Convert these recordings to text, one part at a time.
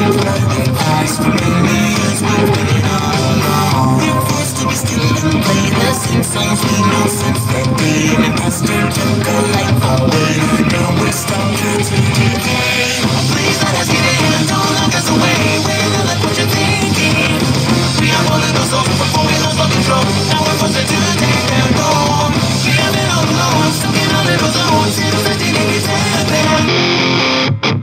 burning eyes for many years we're waiting all along. We're forced to be still and play the same songs we know since that day. And it has to took a life away. Now we're stuck here to decay. Please let us get in, don't look us away. We're not like what you're thinking. We are more than those souls before we lost all control. Now we're forced to take and go. We have been all alone, stuck in our little zone since 1987.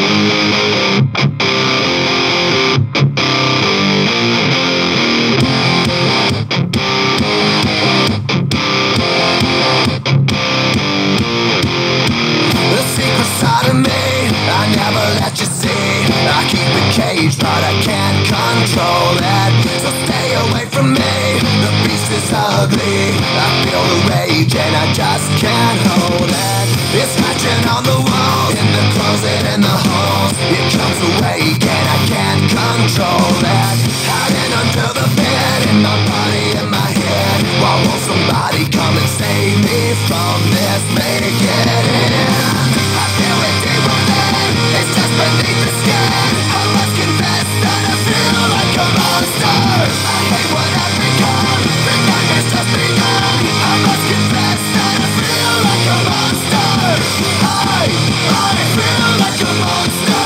But I can't control it, so stay away from me. The beast is ugly, I feel the rage and I just can't hold it. It's scratching on the walls, in the closet, in the halls. It comes awake and I can't control it. Hiding under the bed, in my body, in my head. Why won't somebody come and save me from this? Make it end. I feel it deep within, it's just beneath the skin. I must confess that I feel like a monster. I hate what I've become, the nightmare's just begun. I must confess that I feel like a monster. I feel like a monster.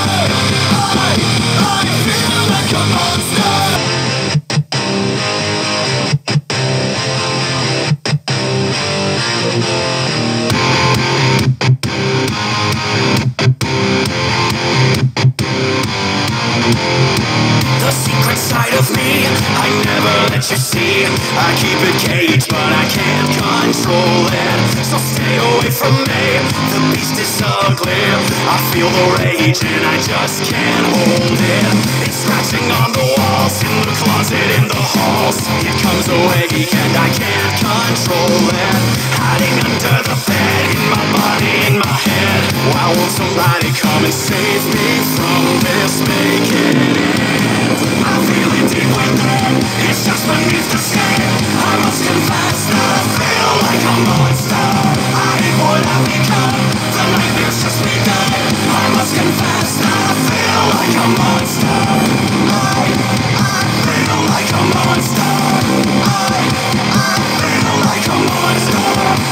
I feel like a monster. The secret side of me, I never let you see. I keep it caged, but I can't control it. So stay away from me, the beast is ugly. I feel the rage and I just can't hold it. It's scratching on the walls, in the closet, in the halls. It comes awake and I can't control it. Hiding under the bed, in my body, in my head. Why won't somebody come and save me from this? Make it end. I feel it deep within, it's just beneath the skin. I must confess that I feel like a monster. I hate what I've become, the nightmare's just begun. I must confess that I feel like a monster. I feel like a monster. I feel like a monster.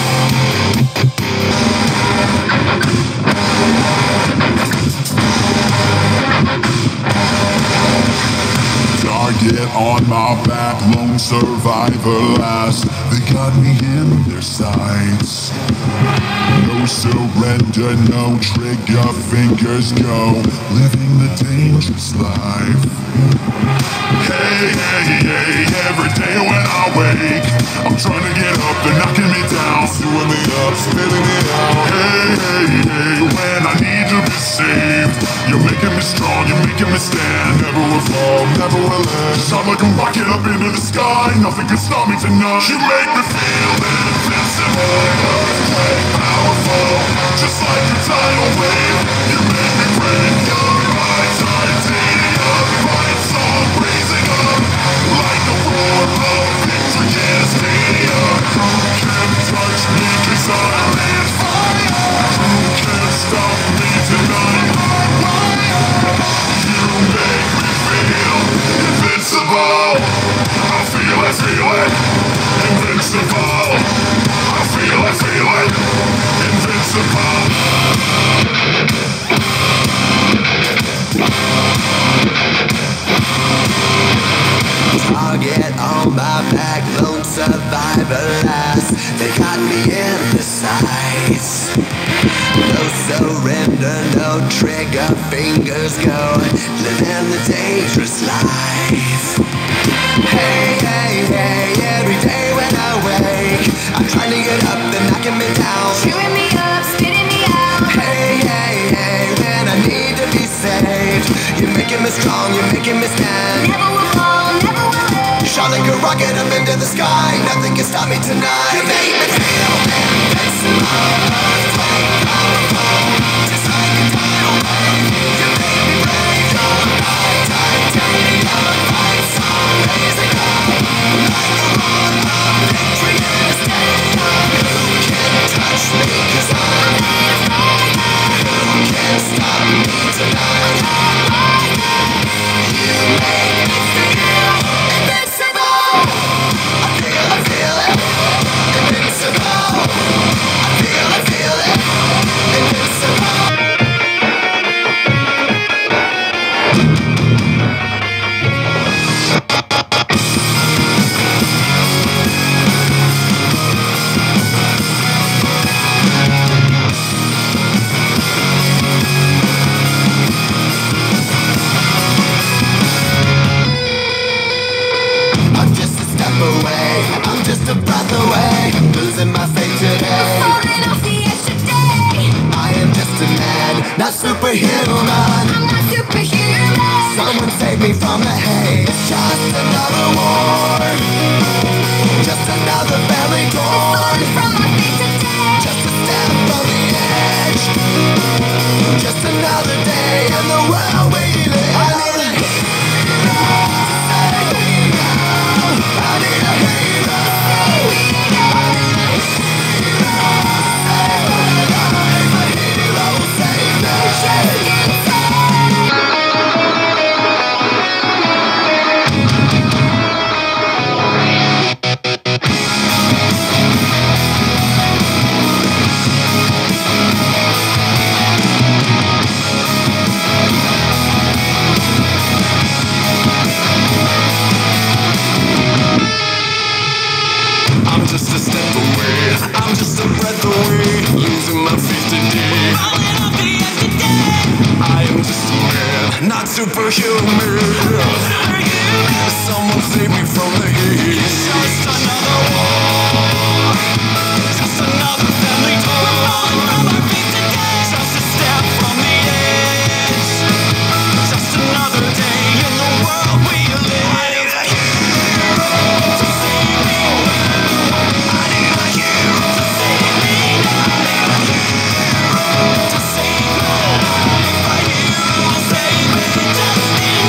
Target on my back, lone survivor last. They got me in their sights. No surrender, no trigger, fingers go. Living the dangerous life. Hey, hey, hey, every day when I wake, I'm trying to get up, they're knocking me down, sewing me up, spitting me out. Hey, hey, hey, when I need to be saved, you're making me strong, you're making me stand. Never will fall, never will end. Shot like a rocket up into the sky, nothing can stop me tonight. You make me feel invincible, earthquake, powerful, just like a tidal wave. You make me break your my titanium, fight song raising up, like the roar of victory in a stadium. Who can touch me 'cause I'm in fire? Who can stop me tonight? You make me feel invincible. I feel it, invincible. I feel it, invincible. Target on my back, lone survivor last. They got me in the sights. No surrender, no trigger, fingers go. Living the dangerous life. Hey, hey, hey, every day when I wake, I'm trying to get up, they're knocking me down, chewing me up, spitting me out. Hey, hey, hey, when I need to be saved, you're making me strong, you're making me stand. Never will fall, never will end. Shot like a rocket up into the sky, nothing can stop me tonight. You make me feel invincible, earthquake, powerful, just like a tidal wave. You make me brave, you're my titanium, fight song raising up, like the roar of victory in a stadium. Who can touch me 'cause I'm in fire? Who can stop me tonight? chosen my fate today. Falling off the edge today. I am just a man, not superhuman. I'm not superhuman. Someone save me from the hate. It's just another war, just another family torn. Falling from my feet today. Just a step from the edge, just another day in the world we live. I need a hero to save me now. I need a hero. I need a hero to save my life. A hero will save me. I'm just a step away, I'm just a breath away, losing my faith today. Falling off the edge today. I am just a man, not superhuman. Someone save me from the hate. It's just another war, just another family torn. We're falling from our feet today. Just a step from the edge, just another day in the world we live. I need a hero to save me. I need a hero to save me. I need a hero to save my life. A hero will save me just in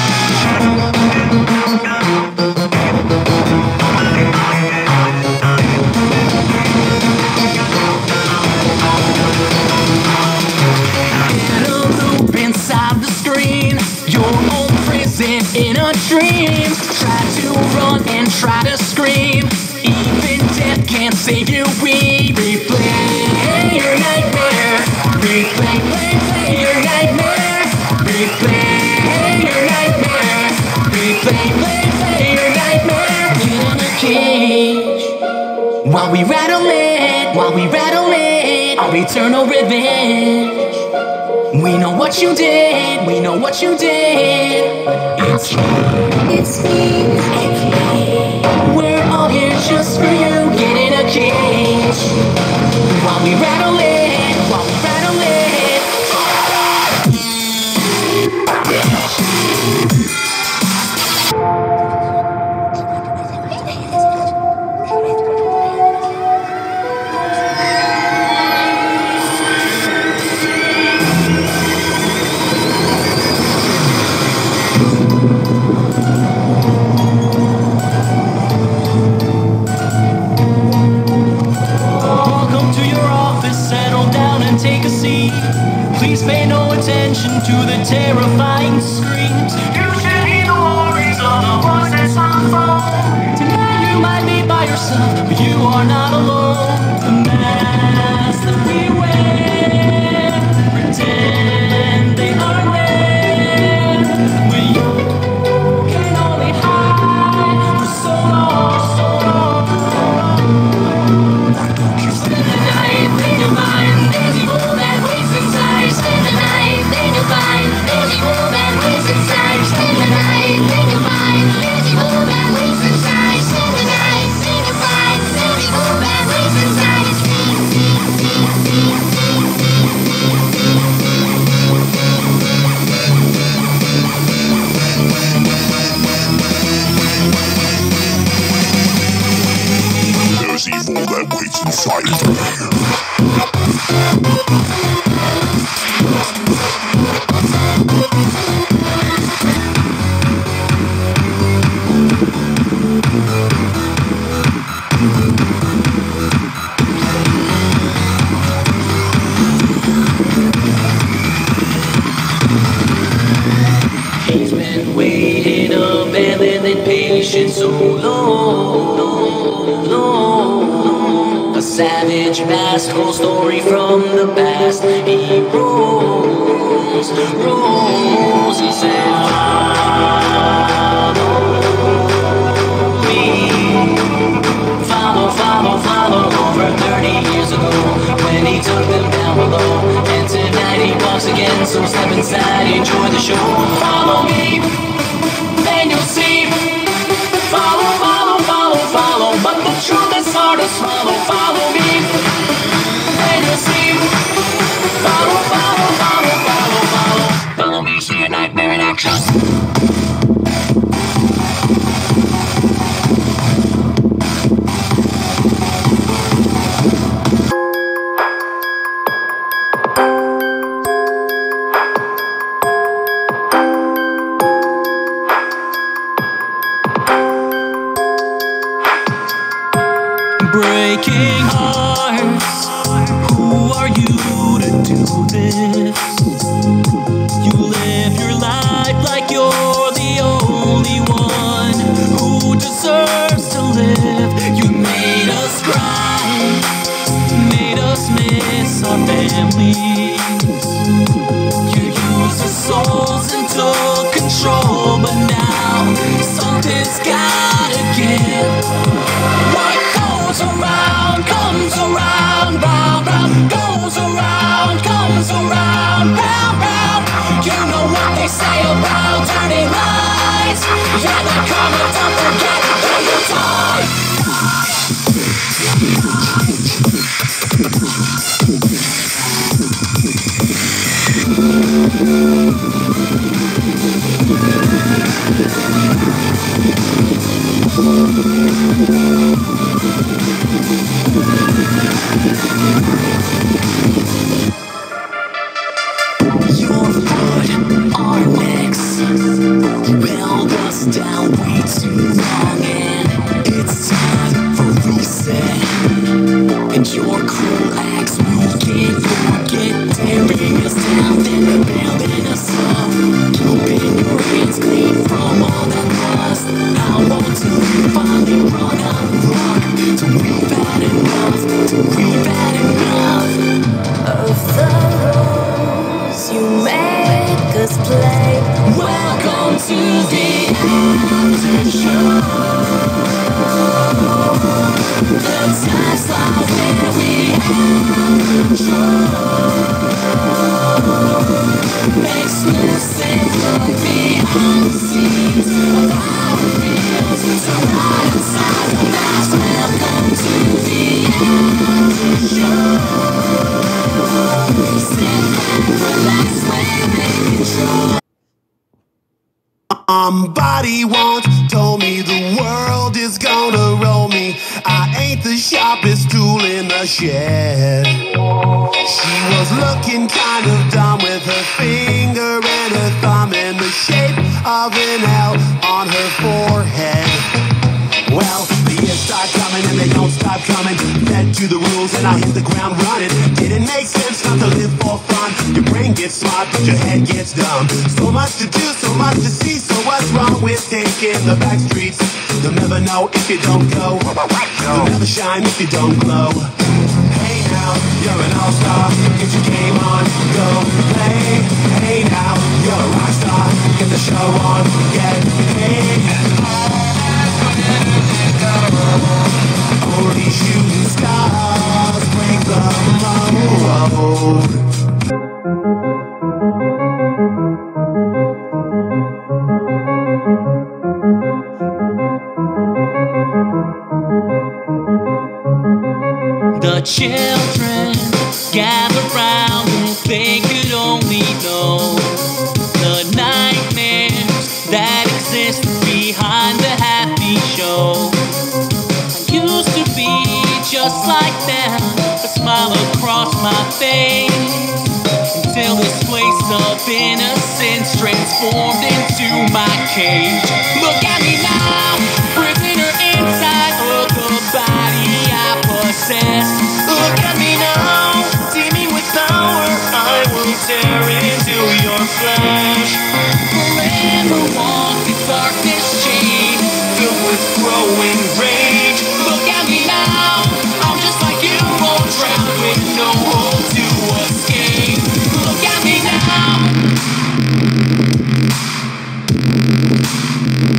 in a loop inside the screen, your own prison in a dream. Try to run and try to scream, even death can't save you. We replay your nightmare, replay, play your nightmare, replay your nightmare, replay, play your nightmare. In a cage, while we rattle it, our eternal revenge. We know what you did, we know what you did. It's me, it's me, it's me. We're all here just for you, get in a cage. While we rattle it, while we rattle it. Welcome to your office, settle down and take a seat. Please pay no attention to the terrifying screams. You should hear the worries of the voices on the phone. Tonight you might be by yourself, but you are not alone. The masks that we wear pretend they are real. When you can only hide for so long, so long. Spend the night, think of mine. There's evil that waits inside. Spend the night, think of mine. There's evil that waits inside. Spend the night, think of mine. There's evil that waits inside. Spend the night, think of mine. There's evil that waits inside. It's me, me, me, There's evil that waits inside of me. He's been waiting, abandoned, patient so long, long. A savage mask, whole story from the past. He rose, rose. He said, follow me, follow, follow, follow. Over 30 years ago, when he took them down below, and tonight he walks again. So step inside, enjoy the show. Follow me, then you'll see. Follow, follow, follow, follow. But the truth is hard to swallow. Follow. breaking hearts. Who are you to do this? You live your life like you're the only one who deserves to live. You made us cry, made us miss our families. You used our souls and took control, but now something's gotta give. What goes around comes around, round, round. Goes around, comes around, round, round. You know what they say about dirty lies. Yeah, they're coming, don't forget that you die. Your foot, our necks, held us down way too long, and it's time for reset. And your cruel acts we can't forget, tearing us down, then building us up, keeping your hands clean from all that rust. How long till you finally run out of luck? Till we've had enough, till we've had enough of the roles you make us play. Welcome to the after show. The time slot where we have control. Makes no sense, look behind the scenes of how it feels to ride inside the mask. Welcome to the after show. Sit back, relax, we're in control. Somebody once told me the world is gonna roll me. I ain't the sharpest tool in the shed. She was looking kind of dumb with her finger and her thumb in the shape of an L on her forehead. Well, the years start coming and they don't stop coming. Fed to the rules and I hit the ground running. Didn't make sense not to live for fun. Your brain gets smart but your head gets dumb. So much to do, so much to see. So what's wrong with taking the back streets? You'll never know if you don't go. You'll never shine if you don't glow. Hey now, you're an all-star. Get your game on, go play. Hey now, you're a rock star. Get the show on, get paid. Only shooting stars break the mold. The children gather round if they could only know the nightmares that exist behind the happy show. I used to be just like them, a smile across my face, until this place of innocence transformed into my cage. Look at me now, prisoner inside of the body I possess. Look at me now, teeming with power, I will tear into your flesh. Forever walk the darkness chain, filled with growing rage. Look at me now, I'm just like you, all trapped with no hope to escape. Look at me now.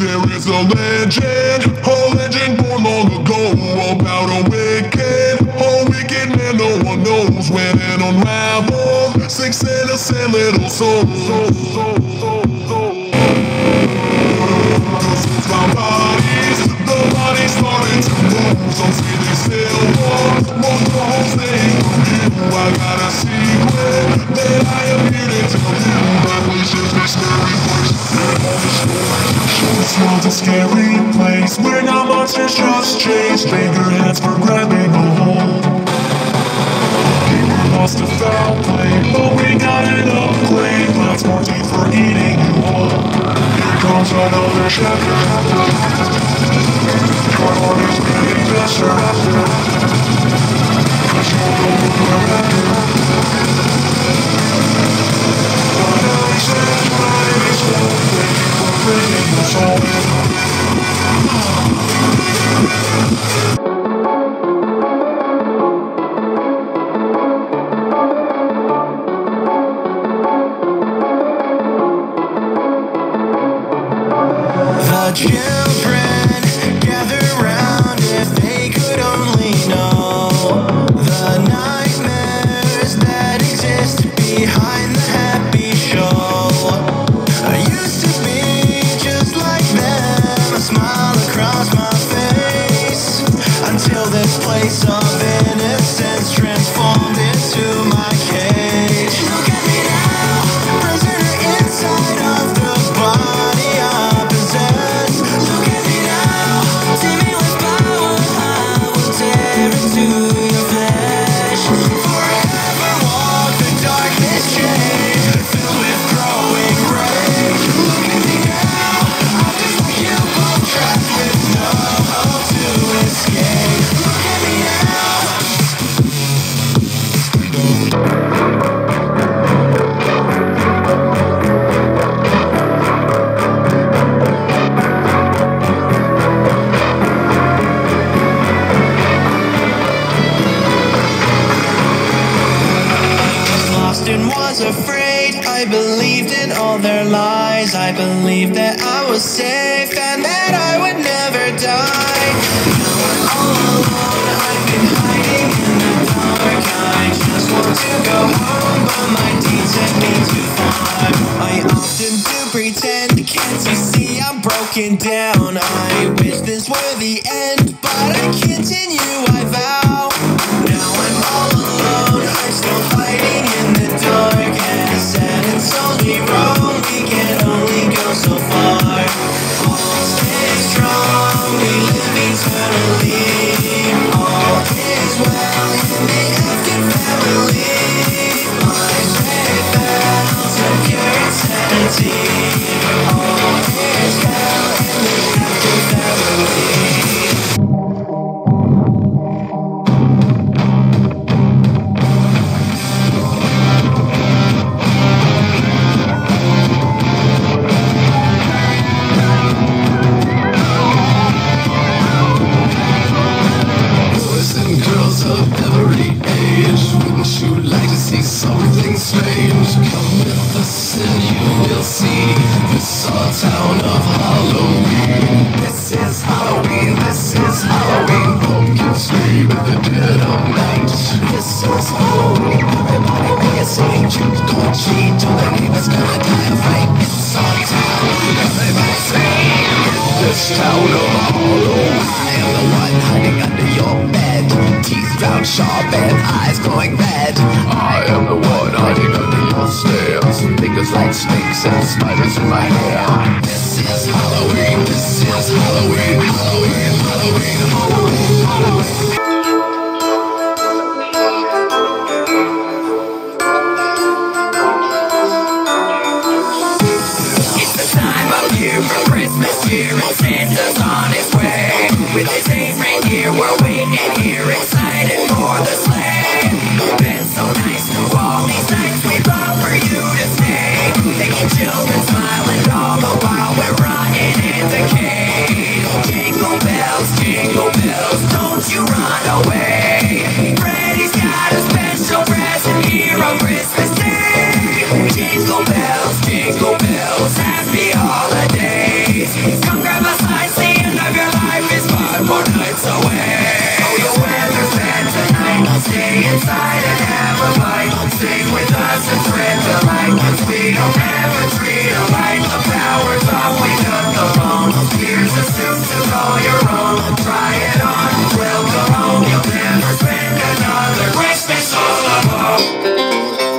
There is a legend born long ago about a wicked man no one knows when it unraveled. Six innocent little souls. Found bodies, the bodies started to move. Some say they still walk the homes they from you. I got a secret that I am here to tell you. That place is a scary place. This world's a scary place where now monsters just chase bigger heads for grabbing a hold. We lost a foul play, but we got an upgrade. Lots more teeth for eating you whole. Here comes another chapter. Your heart is getting better. 'Cause you'll go forever. But now he says mine is one thing for bringing us all in. Children gather round if they could only know the nightmares that exist behind the happy show. I used to be just like them, a smile across my face, until this place of innocence transformed into my cage. Look at me now, prisoner inside of the body I possess. Look at me now, see me with power, I will tear into your flesh. Forever walk the darkness chain, filled with growing rage. Look at me now, I'm just like you, both trapped with no hope to escape. Look at me now. Lost and was afraid, I believed in all their lies. I believed that I was safe and that I would never die. Now I'm all alone, I've been hiding in the dark. I just want to go home, but my deeds take me too far. I often do pretend, can't you see I'm broken down? I wish this were the end, but I continue, I vow. Now I'm all alone, I'm still fighting in the dark. And sad and slowly wrong, we can only go so far. Stay strong, we live eternally. All is well in the Afghan family. My faith felt a pure insanity. All is well in the Afghan family. Boys and girls of every age, wouldn't you like to see something strange? Come with us and you will see this our town of Halloween. This is Halloween, this is Halloween. Pumpkins scream in the dead of night. This is Halloween, everybody make a scene. Choose don't cheat, till the neighbors gonna die of fright. It's our town, everybody scream. This town of Halloween. I am the one hiding under your bed, teeth round sharp and eyes glowing red. I am the one hiding under your stairs, fingers like snakes and spiders in my hair. This is Halloween, this is Halloween, Halloween, Halloween, Halloween, Halloween. It's the time of year for Christmas cheer, and Santa's on his way. With his 8 reindeer, we're waiting here, excited for the sleigh. Been so nice through all these nights, we'd love for you to stay. Making children smile and all the while we're rotting in decay. Jingle bells, don't you run away. Freddy's got a special present here on Christmas Day. Jingle bells, happy holidays. Come grab you'll never treat her like the powers off. We cut the bone. Here's a suit to call your own. Try it on, welcome home. You'll never spend another Christmas all alone.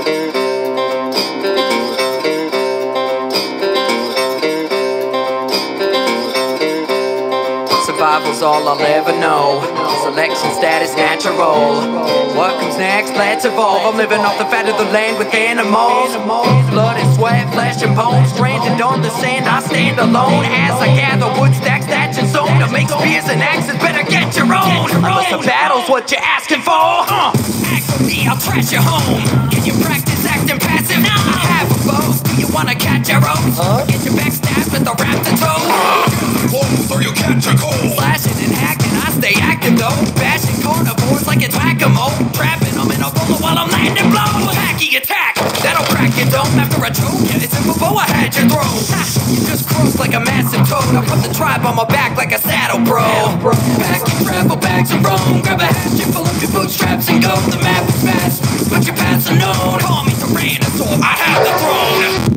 Survival's all I'll ever know. Selection status natural. What comes next? Let's evolve. I'm living off the fat of the land with animals. Blood and sweat, flesh and bones. Stranded on the sand, I stand alone as I gather wood, stacks, thatch and stone to make spears and axes. Better get your own. Unless the battle's what you're asking for. Ask for me, I'll trash your home. Can you practice acting passive? I have a bow. Do you wanna catch your own? Get your back stabbed with a raptor toe. Close or you catch a cold. Slashing and hacking, I stay active though. Bashing carnivores like it's whack-a-mole. Trapping them in a roller while I'm landing blows. Hacky attack, that'll crack your dome. After I choke you, it's in before I had your throat. You just cross like a massive toad. I put the tribe on my back like a saddle, bro. Pack your travel bags and roam. Grab a hatchet, pull up your bootstraps and go. The map is vast, but your path's unknown. Call me Tyrannosaur, I have the throne.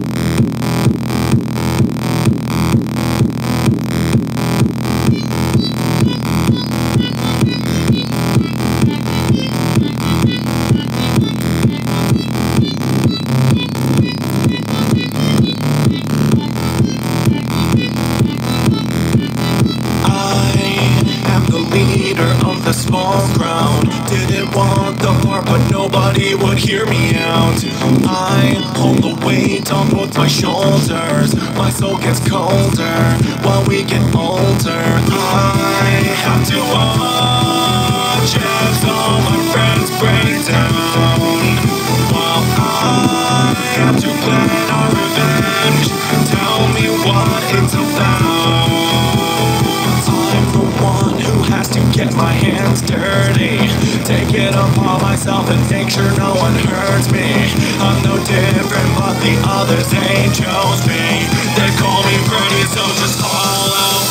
Small crowd didn't want the part, but nobody would hear me out. I hold the weight on both my shoulders. My soul gets colder while we get older. I have to watch as all my friends break down, while I have to plan our revenge. Tell me what it's about. I'm the one who has to get my hands dirty, take it upon myself and make sure no one hurts me. I'm no different, but the others, they chose me. They call me pretty, so just call out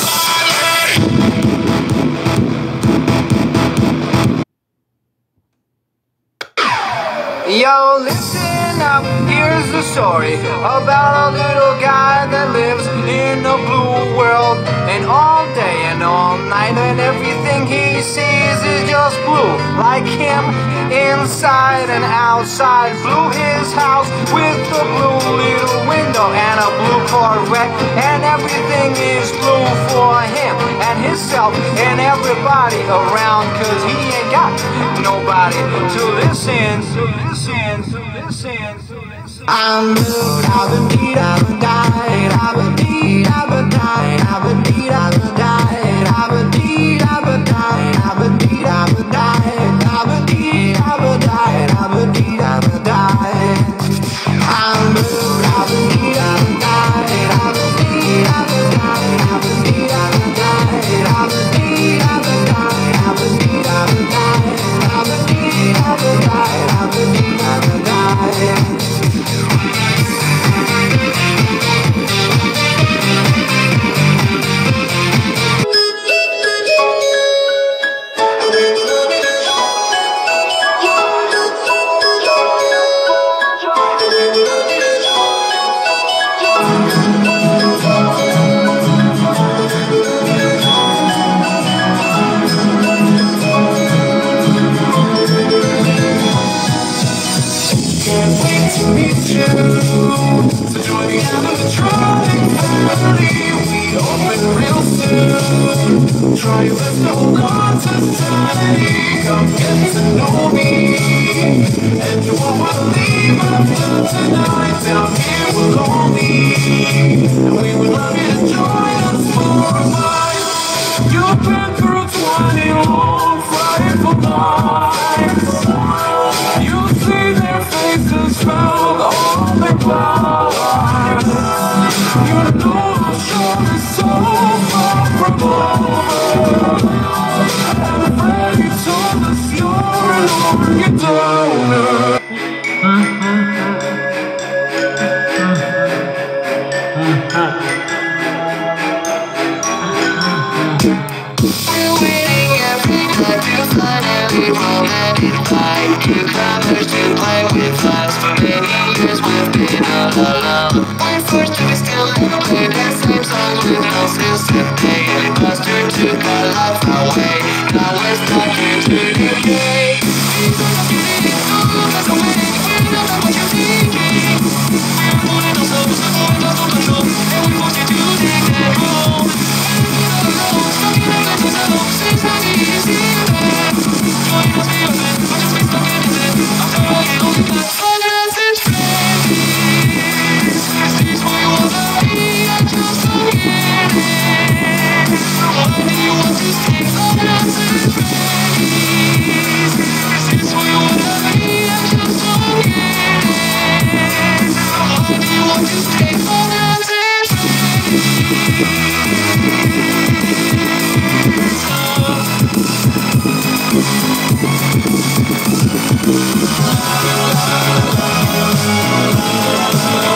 my name. Yo, listen up, here's the story about a little guy that lives in a blue world. And all day and all night, and everything he sees is just blue. Like him, inside and outside. Blue his house with a blue little window and a blue Corvette. And everything is blue for him and himself and everybody around. Cause he ain't got nobody to listen, to listen, to listen, to listen. I'm blue, I've been beat, I've been died, I've been beat, I've been died, I've been beat, I've been died, I've been beat, I've been died, I've been beat, I've been died, I've been beat, I've been died, I've been beat, I've been died. I'm blue, I've been beat, I've been died, I've been beat, I've been died, I've been beat, I've been died, I've been beat, I've been died, I've been beat, I've been died, I've been beat, I've been died, I've been beat, I've been died. Try your best to hold on to sanity. Come get to know me, and you won't want to leave after tonight. Down here we're lonely, and we would love you to join us for a while. You've been through 20 long frightful nights. You see their faces found all their lives. You know the shore is so far from over, and Freddy told us you're an Oregon donor. We're waiting every night to find every moment in flight. Two comers to play with us. For many years we've been alive. Mississippi, and Buster took my life away. Now we're stuck here today. That's the way you know what you're thinking. We're pulling ourselves up, we're lost on control, and we force you to take that role. Stuck in a mental zone, seems not easy. Joy must be your friend, but just be stuck in his head. After all, you only got finance and friends. Is this why you want to be? I just don't get it. Why do you want to stay finance and friends? Is this why you want to be? I just don't get it. Why do you want to stay finance and friends?